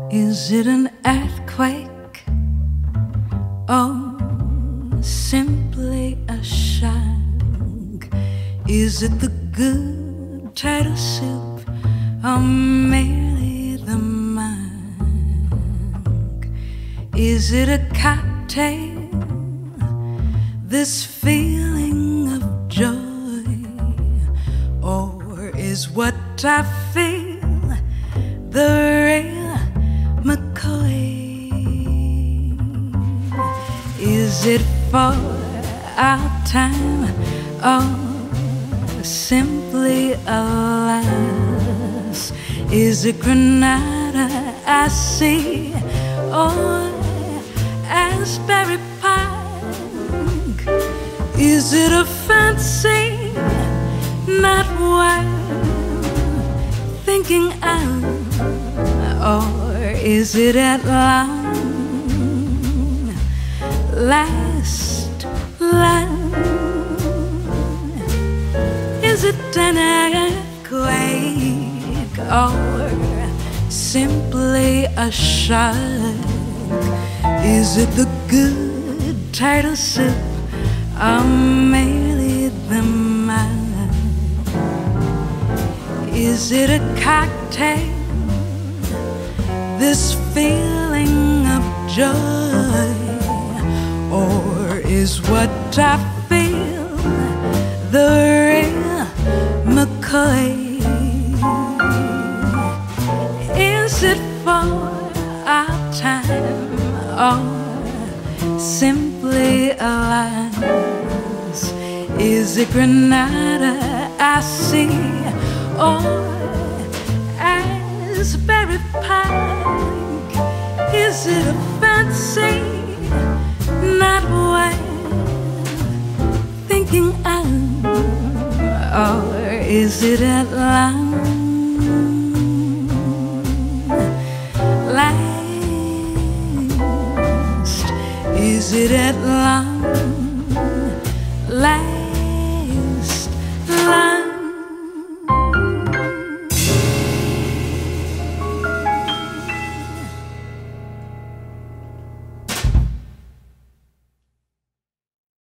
Is it an earthquake or simply a shock? Is it the good turtle soup or merely the mug? Is it a cocktail, this feeling of joy? Or is what I feel the real McCoy? Is it for our time or simply a laugh? Is it Granada I see or Asbury Park? Is it a fancy not worth thinking of? Or is it at long last love? Is it an earthquake or simply a shock? Is it the good turtle soup or merely the mug? Is it a cocktail, this feeling of joy? Or is what I feel the real McCoy? Is it for our time or simply a lapse? Is it Granada I see or Asbury Park? Is it a fancy not worth thinking of? Or is it at long last? Is it at long